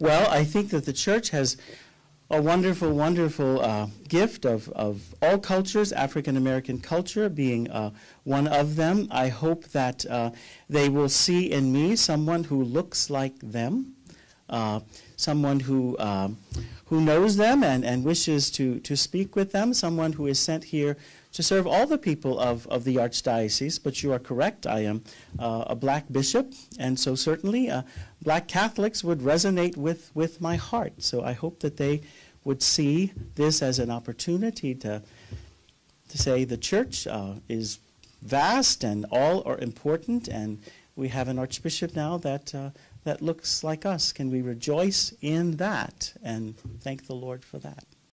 Well, I think that the church has a wonderful, wonderful gift of all cultures, African American culture being one of them. I hope that they will see in me someone who looks like them, someone who knows them and wishes to speak with them, someone who is sent here to serve all the people of the Archdiocese. But you are correct, I am a black bishop, and so certainly black Catholics would resonate with my heart. So I hope that they would see this as an opportunity to say the church is vast and all are important, and we have an archbishop now that that looks like us. Can we rejoice in that and thank the Lord for that?